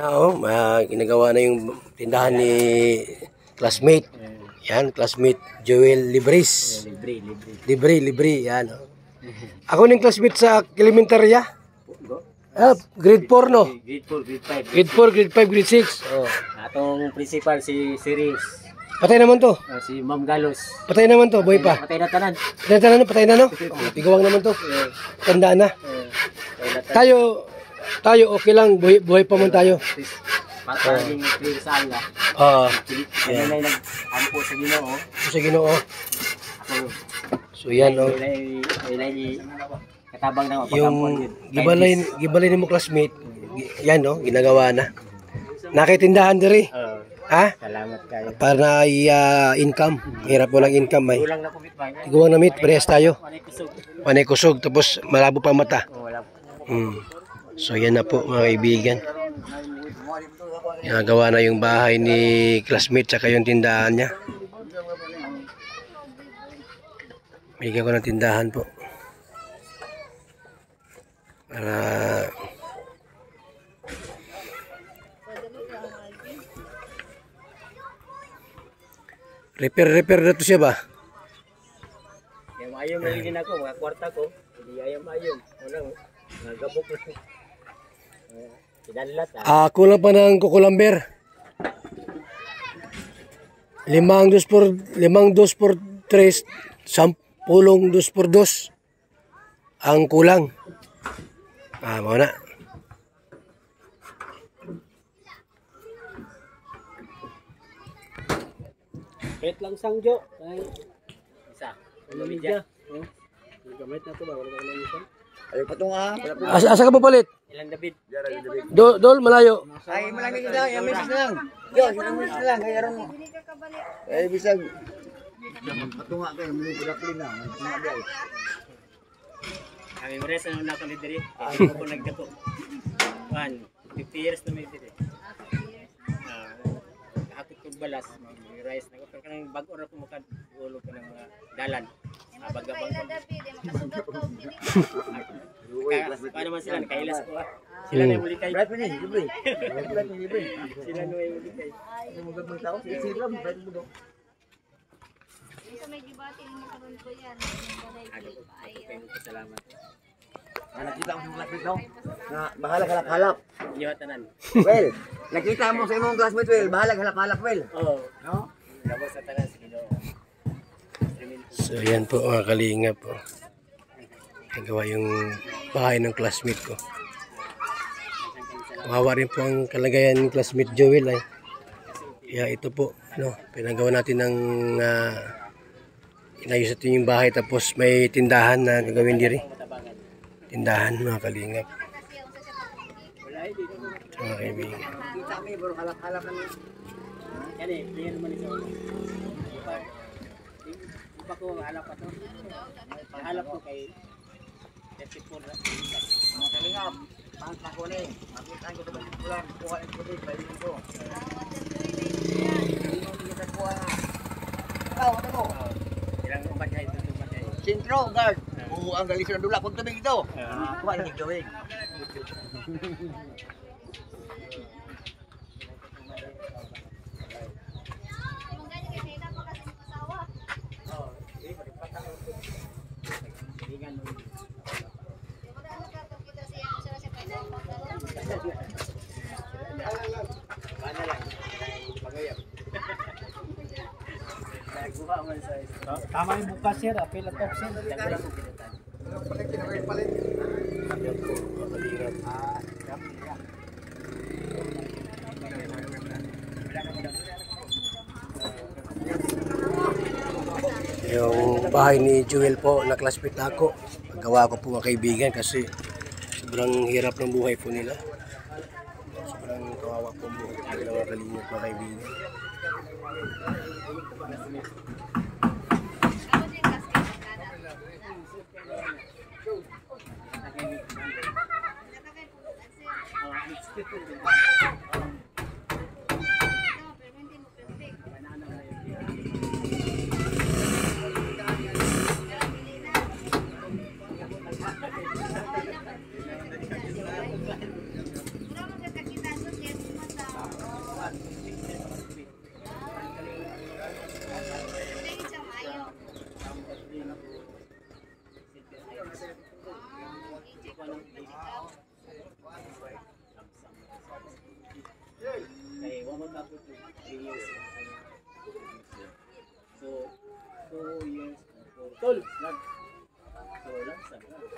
Ginagawa na yung tindahan ni classmate. Yan, classmate Joel Libris. Libre. Yan. Ako ng classmate sa elementarya. Grade 4, no? Grade 4, grade 5, grade 6. Oh. Atong principal si Siris. Patay naman to. Si Ma'am Galos. Patay naman to, boy pa. Patay na tanan. Patay na, no? Tigawang naman to. Tandaan na. Tayo okay lang, buhay pa man tayo. Para din clear sa Allah. Yan ay nag-ampo sa Ginoo. Sa Ginoo. So yan, no? Katabang na yung gibalay ni mo classmate, yan, no? Ginagawa na. Nakitindahan diri. Ha? Salamat kayo. Para income. Hirap mo lang income, ay. Kulang na kumit ba? Iguang na meet, parehas tayo. Panay kusog, tapos malabo pa mata. So yan na po, mga kaibigan. Ginagawa na yung bahay ni classmate tsaka yung tindahan niya. Bigyan ko ng tindahan po. Para repair na to siya ba? Ayom na rin ako, mga kwarta ko. Hindi ayom. Unang, nagabok na. Kinalat kulang pa ng kukulamber. 5 2 por 3, 10 2 por 2 ang kulang. Mau na. Wait lang sangjo. Isa. Media. Gamit na to ba? Wala ka lang isa. Ayo patong Asa ka papalit? Ilan David? Dol malayo. Ay malaki kita, yung message na lang. Yo, yung message na lang kay aron. Eh bisag. Patunga kayo, muli pula na. Patunga dia. Kami mres na nako ni diri. Ako nagdako. 50 years na may diri. Hakot kog balas, rice na ko kanang bag-o ra ko mukad ulo ka ng mga dalan. Bagabang ko. Paano man sila nakailas ko Sila na muli kay. Brad ni, libre. Sila na muli kay. Ano mo gagawin tao? Sila mo brad mo do. Sa may gibati ni karon ko yan. Salamat. Nakita mo sa classmate daw. Na bahala halap-halap. Iyo tanan. Well, nakita mo sa imong classmate well, bahala halap-halap well. Oo. No? Labas sa tanan sa Ginoo. So yan po mga kalingap po. Nagawa yung bahay ng classmate ko. Kawawa rin po ang kalagayan ng classmate Joel ay. Kaya ito po, pinagawa natin ng inayos natin yung bahay tapos may tindahan na gagawin diri. Tindahan mga kalingap. So, mga kaibigan. Kita mi bro halap-halap kami. Kani, diyan naman ito. Iba ko halap pa to. Halap ko kay 34 na. Mga kalingap, pangit na ko ni. Makitaan ko sa bulan, kuha ang tubig, bayin ko. Kita kuha na. Ano mo? Ilang umatay ito umatay. Sintro, guard. Ang galis na dula kung tubig ito. Kuha ng tubig. Tama yung bukas sir, apel at top sir. Yung bahay ni Joel po, na classmate ako. Gawa ko po mga kaibigan kasi sobrang hirap ng buhay po nila. Sobrang kawawa po ang buhay po nila mga kalingap mga kaibigan. Dahil sa Mayo. Kaya wala tapos 3 years. So 2 years tol lang. So lang sa.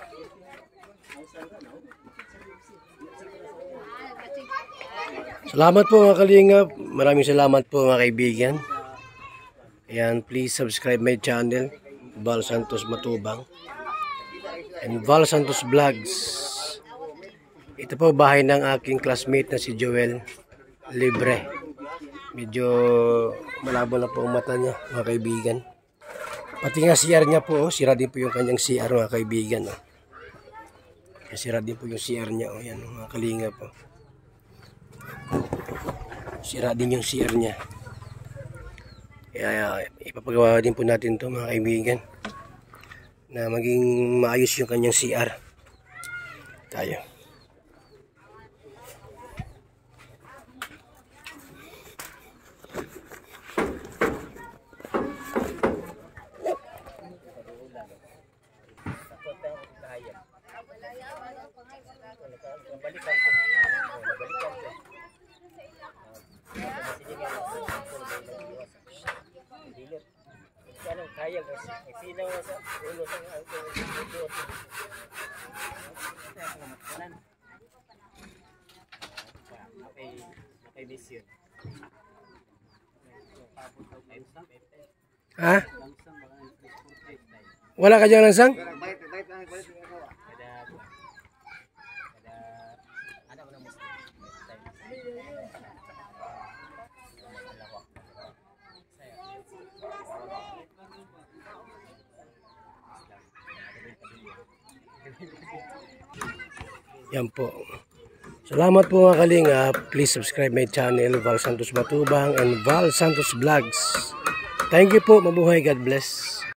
Salamat po mga kalingap. Maraming salamat po mga kaibigan. Ayan, please subscribe my channel, Val Santos Matubang and Val Santos Vlogs. Ito po bahay ng aking classmate na si Joel Libre. Medyo malabo na po ang mata niya mga kaibigan. Pati nga CR niya po, sira din po yung kanyang CR mga kaibigan. Sira din po yung CR niya. Yan mga kalingap po. Sira din yung CR niya. Kaya ipapagawa din po natin to mga kaibigan na maging maayos yung kanyang CR. Tayo. Kaya kasi sino sa ulo sa ulo okay vision. Ha? Wala ka dyan langsang? Yan po. Salamat po mga kalinga. Please subscribe my channel, Val Santos Matubang and Val Santos Vlogs. Thank you po. Mabuhay. God bless.